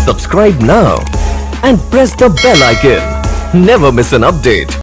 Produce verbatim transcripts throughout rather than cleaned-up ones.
Subscribe now and press the bell icon. Never miss an update.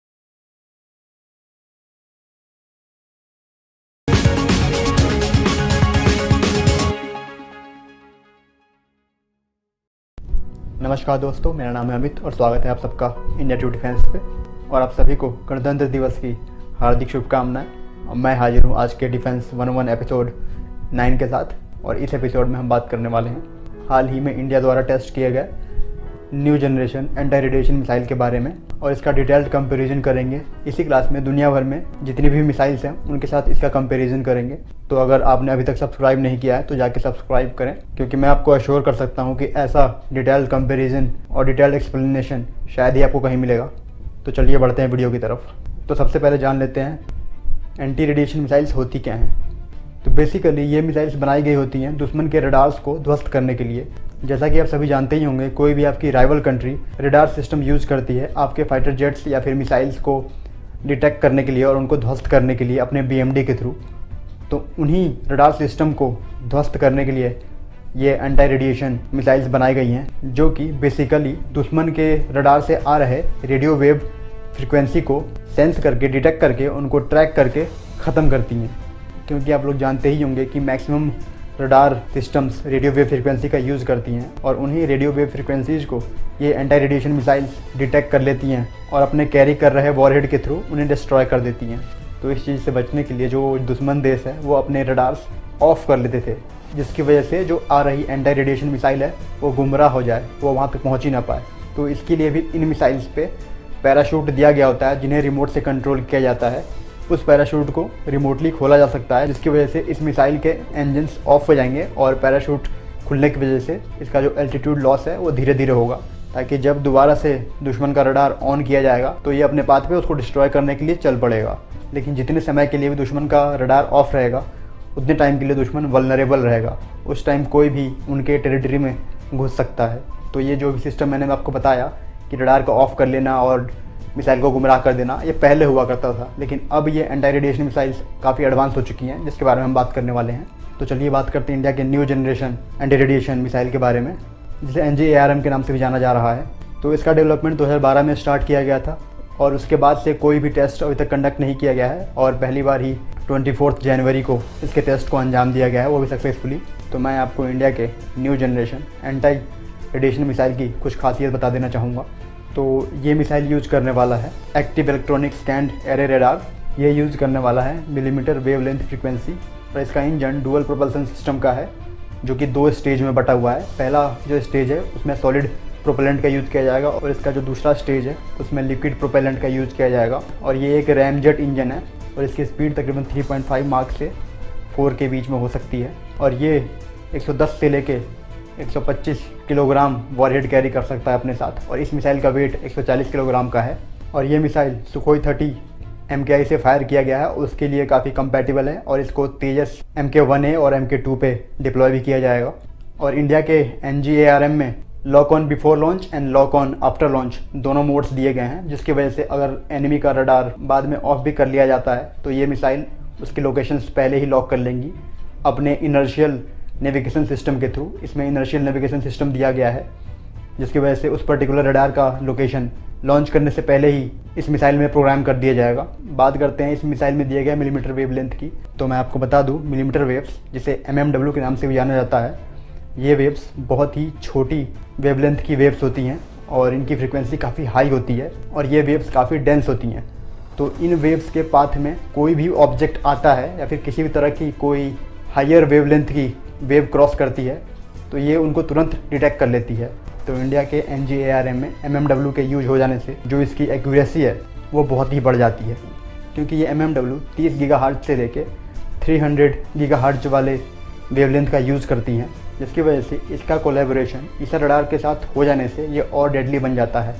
नमस्कार दोस्तों, मेरा नाम है अमित और स्वागत है आप सबका इंडिया टू डिफेंस पे। और आप सभी को गणतंत्र दिवस की हार्दिक शुभकामनाएं। मैं हाजिर हूँ आज के defence one one episode nine के साथ। और इस एपिसोड में हम बात करने वाले हैं हाल ही में इंडिया द्वारा टेस्ट किए गए new generation anti radiation missile के बारे में, और इसका डिटेल्ड कंपैरिजन करेंगे। इसी क्लास में दुनिया भर में जितनी भी मिसाइल्स हैं उनके साथ इसका कंपैरिजन करेंगे। तो अगर आपने अभी तक सब्सक्राइब नहीं किया है तो जाके सब्सक्राइब करें, क्योंकि मैं आपको अश्योर कर सकता हूं कि ऐसा डिटेल्ड कंपैरिजन और डिटेल्ड एक्सप्लेनेशन शायद ही आपको कहीं मिलेगा। तो चलिए बढ़ते हैं वीडियो की तरफ। तो सबसे पहले जान लेते हैं एंटी रेडिएशन मिसाइल्स होती क्या हैं। तो बेसिकली ये मिसाइल्स बनाई गई होती हैं दुश्मन के रडार्स को ध्वस्त करने के लिए। जैसा कि आप सभी जानते ही होंगे, कोई भी आपकी rival country radar system use करती है आपके फाइटर जेट्स या फिर मिसाइल्स को डिटेक्ट करने के लिए और उनको ध्वस्त करने के लिए अपने बी एम डी के थ्रू। तो उन्हीं रडार सिस्टम को ध्वस्त करने के लिए ये एंटी रेडिएशन मिसाइल्स बनाई गई हैं, जो कि बेसिकली दुश्मन के रडार से आ रहे रेडियो वेव फ्रिक्वेंसी को सेंस करके डिटेक्ट करके उनको ट्रैक करके ख़त्म करती हैं। क्योंकि आप लोग जानते ही होंगे कि maximum radar systems radio wave frequency का यूज़ करती हैं, और उन्हीं रेडियो वेव फ्रिक्वेंसीज़ को ये एंटी रेडिएशन मिसाइल्स डिटेक्ट कर लेती हैं और अपने कैरी कर रहे वॉरहेड के थ्रू उन्हें डिस्ट्रॉय कर देती हैं। तो इस चीज़ से बचने के लिए जो दुश्मन देश है वो अपने रडार्स ऑफ कर लेते थे, जिसकी वजह से जो आ रही एंटी रेडिएशन मिसाइल है वो गुमराह हो जाए, वो वहाँ तक पहुँच ही ना पाए। तो इसके लिए भी इन मिसाइल्स पे पैराशूट दिया गया होता है, जिन्हें रिमोट से कंट्रोल किया जाता है। उस पैराशूट को रिमोटली खोला जा सकता है, जिसकी वजह से इस मिसाइल के इंजन्स ऑफ हो जाएंगे और पैराशूट खुलने की वजह से इसका जो एल्टीट्यूड लॉस है वो धीरे धीरे होगा, ताकि जब दोबारा से दुश्मन का रडार ऑन किया जाएगा तो ये अपने पाथ पे उसको डिस्ट्रॉय करने के लिए चल पड़ेगा। लेकिन जितने समय के लिए भी दुश्मन का रडार ऑफ रहेगा उतने टाइम के लिए दुश्मन वल्नरेबल रहेगा। उस टाइम कोई भी उनके टेरिटरी में घुस सकता है। तो ये जो भी सिस्टम मैंने आपको बताया कि रडार को ऑफ कर लेना और मिसाइल को गुमराह कर देना, ये पहले हुआ करता था, लेकिन अब ये एंटी रेडिएशन मिसाइल्स काफ़ी एडवांस हो चुकी हैं, जिसके बारे में हम बात करने वाले हैं। तो चलिए बात करते हैं इंडिया के new generation anti radiation missile के बारे में, जिसे N G A R M के नाम से भी जाना जा रहा है। तो इसका डेवलपमेंट दो हज़ार बारह में स्टार्ट किया गया था और उसके बाद से कोई भी टेस्ट अभी तक कंडक्ट नहीं किया गया है, और पहली बार ही चौबीस जनवरी को इसके टेस्ट को अंजाम दिया गया है, वो भी सक्सेसफुली। तो मैं आपको इंडिया के new generation anti radiation missile की कुछ खासियत बता देना चाहूँगा। तो ये मिसाइल यूज़ करने वाला है active electronic scanned array radar. ये यूज़ करने वाला है मिलीमीटर वेवलेंथ फ्रीक्वेंसी, और इसका इंजन डुअल प्रोपल्सन सिस्टम का है, जो कि दो स्टेज में बटा हुआ है। पहला जो स्टेज है उसमें सॉलिड प्रोपेलेंट का यूज़ किया जाएगा, और इसका जो दूसरा स्टेज है उसमें लिक्विड प्रोपेलेंट का यूज़ किया जाएगा। और ये एक रैमजेट इंजन है और इसकी स्पीड तकरीबन थ्री पॉइंट फाइव मार्क से फोर के बीच में हो सकती है। और ये एक सौ दस से लेके एक सौ पच्चीस किलोग्राम वॉरहेड कैरी कर सकता है अपने साथ, और इस मिसाइल का वेट एक सौ चालीस किलोग्राम का है। और ये मिसाइल सुखोई थर्टी एम के आई से फायर किया गया है, उसके लिए काफ़ी कंपैटिबल है, और इसको तेजस एम के वन ए और एम के टू पे डिप्लॉय भी किया जाएगा। और इंडिया के N G A R M में lock on before launch and lock on after launch दोनों मोड्स दिए गए हैं, जिसकी वजह से अगर एनिमी का रडार बाद में ऑफ भी कर लिया जाता है तो ये मिसाइल उसके लोकेशंस पहले ही लॉक कर लेंगी अपने इनर्शियल नेविगेशन सिस्टम के थ्रू। इसमें इनर्शियल नेविगेशन सिस्टम दिया गया है, जिसकी वजह से उस पर्टिकुलर रडार का लोकेशन लॉन्च करने से पहले ही इस मिसाइल में प्रोग्राम कर दिया जाएगा। बात करते हैं इस मिसाइल में दिए गए मिलीमीटर वेव लेंथ की। तो मैं आपको बता दूं, मिलीमीटर वेव्स, जिसे एम एम डब्ल्यू के नाम से भी जाना जाता है, ये वेव्स बहुत ही छोटी वेवलेंथ की वेव्स होती हैं और इनकी फ्रिक्वेंसी काफ़ी हाई होती है, और ये वेव्स काफ़ी डेंस होती हैं। तो इन वेव्स के पाथ में कोई भी ऑब्जेक्ट आता है या फिर किसी भी तरह की कोई हायर वेवलेंथ की वेव क्रॉस करती है तो ये उनको तुरंत डिटेक्ट कर लेती है। तो इंडिया के N G A R M में एम एम डब्ल्यू के यूज हो जाने से जो इसकी एक्यूरेसी है वो बहुत ही बढ़ जाती है, क्योंकि ये एम एम डब्ल्यू तीस गीगाहर्ट्ज से लेके तीन सौ गीगाहर्ट्ज वाले वेवलेंथ का यूज़ करती हैं, जिसकी वजह से इसका कोलैबोरेशन इस रडार के साथ हो जाने से ये और डेडली बन जाता है।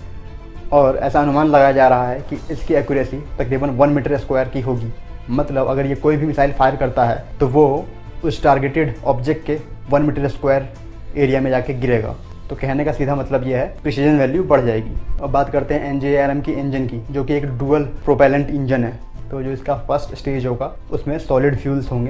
और ऐसा अनुमान लगाया जा रहा है कि इसकी एक्यूरेसी तकरीबन वन मीटर स्क्वायर की होगी। मतलब अगर ये कोई भी मिसाइल फायर करता है तो वो उस टारगेटेड ऑब्जेक्ट के वन मीटर स्क्वायर एरिया में जाके गिरेगा। तो कहने का सीधा मतलब ये है प्रिसीजन वैल्यू बढ़ जाएगी। अब बात करते हैं N G A R M की इंजन की, जो कि एक डुअल प्रोपेलेंट इंजन है। तो जो इसका फर्स्ट स्टेज होगा उसमें सॉलिड फ्यूल्स होंगे,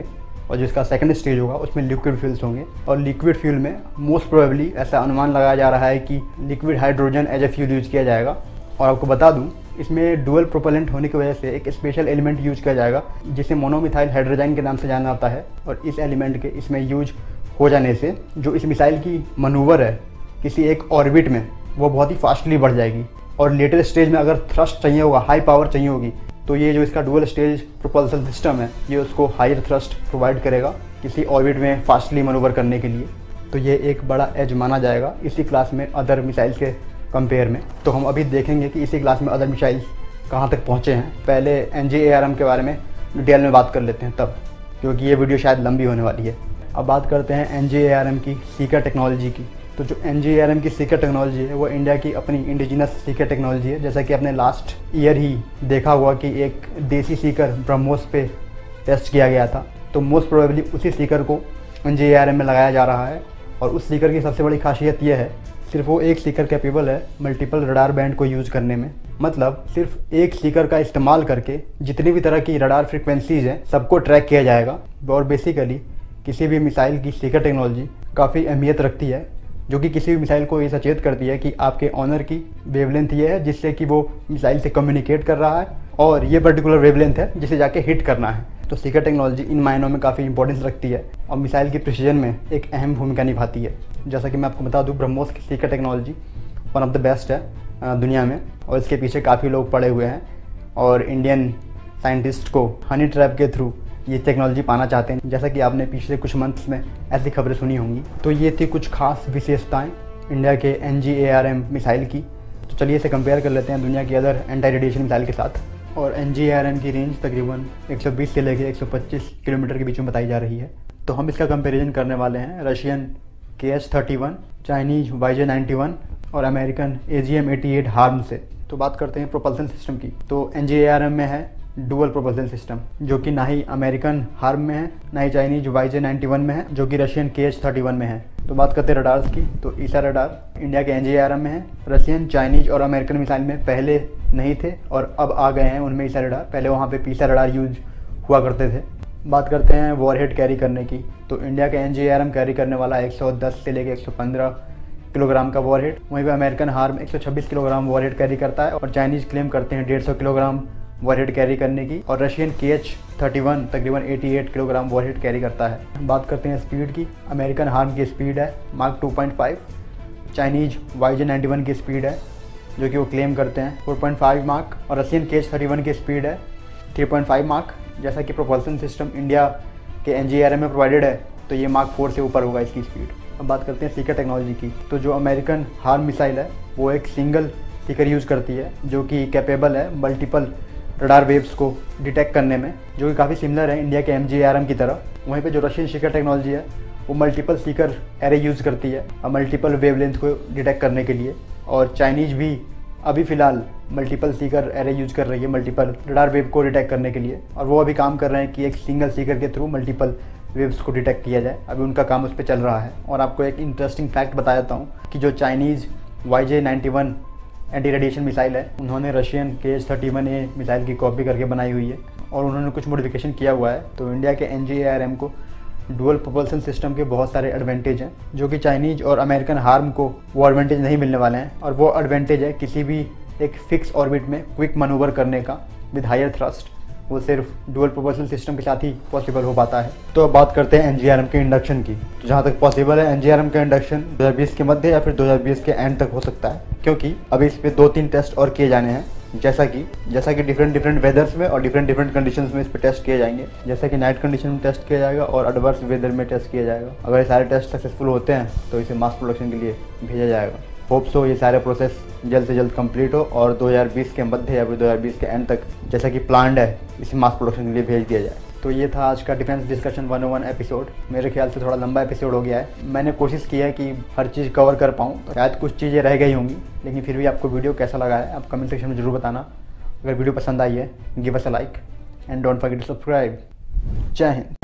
और जिसका सेकंड स्टेज होगा उसमें लिक्विड फ्यूल्स होंगे। और लिक्विड फ्यूल में मोस्ट प्रोबेबली ऐसा अनुमान लगाया जा रहा है कि liquid hydrogen as a fuel use किया जाएगा। और आपको बता दूं, इसमें डुअल प्रोपेलेंट होने की वजह से एक स्पेशल एलिमेंट यूज किया जाएगा जिसे मोनोमिथाइल हाइड्रोजन के नाम से जाना जाता है। और इस एलिमेंट के इसमें यूज हो जाने से जो इस मिसाइल की मनूवर है किसी एक ऑर्बिट में, वो बहुत ही फास्टली बढ़ जाएगी। और लेटर स्टेज में अगर थ्रस्ट चाहिए होगा, हाई पावर चाहिए होगी, तो ये जो इसका डुअल स्टेज प्रोपल्सन सिस्टम है ये उसको हायर थ्रस्ट प्रोवाइड करेगा किसी ऑर्बिट में फास्टली मनूवर करने के लिए। तो ये एक बड़ा एज माना जाएगा इसी क्लास में अदर मिसाइल्स के कंपेयर में। तो हम अभी देखेंगे कि इसी क्लास में अदर मिसाइल्स कहाँ तक पहुँचे हैं। पहले N G A R M के बारे में डिटेल में बात कर लेते हैं तब, क्योंकि ये वीडियो शायद लंबी होने वाली है। अब बात करते हैं N G A R M की सीकर टेक्नोलॉजी की। तो जो N G A R M की सीकर टेक्नोलॉजी है वो इंडिया की अपनी इंडिजिनस सीकर टेक्नोलॉजी है। जैसा कि आपने लास्ट ईयर ही देखा हुआ कि एक देसी सीकर ब्रह्मोस पे टेस्ट किया गया था, तो मोस्ट प्रोबेबली उसी सीकर को N G A R M में लगाया जा रहा है। और उस सीकर की सबसे बड़ी खासियत यह है, सिर्फ वो एक सीकर कैपेबल है मल्टीपल रडार बैंड को यूज़ करने में। मतलब सिर्फ एक सीकर का इस्तेमाल करके जितनी भी तरह की रडार फ्रिक्वेंसीज हैं सबको ट्रैक किया जाएगा। और बेसिकली किसी भी मिसाइल की सीकर टेक्नोलॉजी काफ़ी अहमियत रखती है, जो कि किसी भी मिसाइल को ये सचेत करती है कि आपके ऑनर की वेवलेंथ ये है जिससे कि वो मिसाइल से कम्युनिकेट कर रहा है, और ये पर्टिकुलर वेवलेंथ है जिसे जाके हिट करना है। तो सीकर टेक्नोलॉजी इन मायनों में काफ़ी इंपॉर्टेंस रखती है और मिसाइल की प्रिसीजन में एक अहम भूमिका निभाती है। जैसा कि मैं आपको बता दूं, ब्रह्मोस की seeker technology one of the best है दुनिया में, और इसके पीछे काफ़ी लोग पड़े हुए हैं और इंडियन साइंटिस्ट को हनी ट्रैप के थ्रू ये टेक्नोलॉजी पाना चाहते हैं। जैसा कि आपने पिछले कुछ मंथ्स में ऐसी खबरें सुनी होंगी। तो ये थी कुछ खास विशेषताएं इंडिया के N G A R M missile की। तो चलिए इसे कंपेयर कर लेते हैं दुनिया की अदर एंटी रेडिएशन मिसाइल के साथ। और N G A R M की रेंज तकरीबन एक सौ बीस से लेकर एक सौ पच्चीस किलोमीटर के बीच में बताई जा रही है। तो हम इसका कंपेरिजन करने वाले हैं रशियन के H thirty one, Chinese Y J ninety one और American A G M eighty eight HARM से। तो बात करते हैं प्रोपल्सन सिस्टम की। तो N G A R M में है डुअल प्रोपल्सन सिस्टम, जो कि ना ही अमेरिकन हार्म में है ना ही Chinese Y J ninety one में है, जो कि रशियन के एच थर्टी वन में है। तो बात करते हैं रडार्स की। तो ईसा रडार इंडिया के N G A R M में है। रशियन, चाइनीज और अमेरिकन मिसाइल में पहले नहीं थे और अब आ गए हैं उनमें ईसा रडार। पहले वहाँ पे पीसा रडार यूज हुआ करते थे। बात करते हैं वॉरहेड कैरी करने की। तो इंडिया का N G A R M carry करने वाला एक सौ दस से लेकर एक सौ पंद्रह किलोग्राम का वॉरहेड। वहीं पे अमेरिकन हार्म एक सौ छब्बीस किलोग्राम वॉरहेड कैरी करता है और चाइनीज क्लेम करते हैं डेढ़ सौ किलोग्राम वॉरहेड कैरी करने की। और रशियन के एच थर्टी वन तकरीबन अठासी किलोग्राम वॉरहेड कैरी करता है। बात करते हैं स्पीड की। अमेरिकन हार्म की स्पीड है मार्क two point five, Chinese Y J ninety one की स्पीड है जो कि वो क्लेम करते हैं फोर पॉइंट फाइव मार्क, और रशियन के एच थर्टी वन की स्पीड है थ्री पॉइंट फाइव मार्क। जैसा कि प्रोपल्सन सिस्टम इंडिया के N G A R M में प्रोवाइडेड है, तो ये मार्क फोर से ऊपर होगा इसकी स्पीड। अब बात करते हैं सीकर टेक्नोलॉजी की। तो जो अमेरिकन हार्म मिसाइल है वो एक सिंगल सीकर यूज़ करती है, जो कि कैपेबल है मल्टीपल रडार वेव्स को डिटेक्ट करने में, जो कि काफ़ी सिमिलर है इंडिया के M G A R M की तरह। वहीं पे जो रशियन सीकर टेक्नोलॉजी है वो मल्टीपल सीकर एरे यूज़ करती है मल्टीपल वेवलेंथ को डिटेक्ट करने के लिए। और चाइनीज भी अभी फ़िलहाल मल्टीपल सीकर एरे यूज़ कर रही है मल्टीपल रडार वेव को डिटेक्ट करने के लिए, और वो अभी काम कर रहे हैं कि एक सिंगल सीकर के थ्रू मल्टीपल वेव्स को डिटेक्ट किया जाए। अभी उनका काम उस पर चल रहा है। और आपको एक इंटरेस्टिंग फैक्ट बता देता हूँ कि जो Chinese Y J ninety one anti radiation missile है, उन्होंने रशियन के H thirty one A missile की कॉपी करके बनाई हुई है और उन्होंने कुछ मॉडिफिकेशन किया हुआ है। तो इंडिया के N G A R M को डुअल प्रोपल्सन सिस्टम के बहुत सारे एडवांटेज हैं, जो कि चाइनीज और अमेरिकन हार्म को वो एडवांटेज नहीं मिलने वाले हैं। और वो एडवांटेज है किसी भी एक फिक्स ऑर्बिट में क्विक मनूवर करने का विद हायर थ्रस्ट, वो सिर्फ डुअल प्रोपल्सन सिस्टम के साथ ही पॉसिबल हो पाता है। तो अब बात करते हैं N G A R M के इंडक्शन की। तो जहाँ तक पॉसिबल है N G A R M का इंडक्शन दो हज़ार बीस के मध्य या फिर दो हज़ार बीस के एंड तक हो सकता है, क्योंकि अभी इस पे दो तीन टेस्ट और किए जाने हैं। जैसा कि जैसा कि डिफरेंट डिफरेंट वेदर्स में और डिफरेंट डिफरेंट कंडीशंस में इस पे टेस्ट किए जाएंगे। जैसा कि नाइट कंडीशन में टेस्ट किया जाएगा और एडवर्स वेदर में टेस्ट किया जाएगा। अगर ये सारे टेस्ट सक्सेसफुल होते हैं तो इसे मास प्रोडक्शन के लिए भेजा जाएगा। होप सो ये सारे प्रोसेस जल्द से जल्द कंप्लीट हो और दो हज़ार बीस के मध्य या फिर दो हज़ार बीस के एंड तक, जैसा कि प्लान्ड है, इसे मास प्रोडक्शन के लिए भेज दिया जाए। तो ये था आज का defence discussion one O one episode. मेरे ख्याल से थोड़ा लंबा एपिसोड हो गया है। मैंने कोशिश की है कि हर चीज़ कवर कर पाऊँ, तो शायद कुछ चीज़ें रह गई होंगी, लेकिन फिर भी आपको वीडियो कैसा लगा है आप कमेंट सेक्शन में ज़रूर बताना। अगर वीडियो पसंद आई है give us a like and don't forget to subscribe. जय हिंद।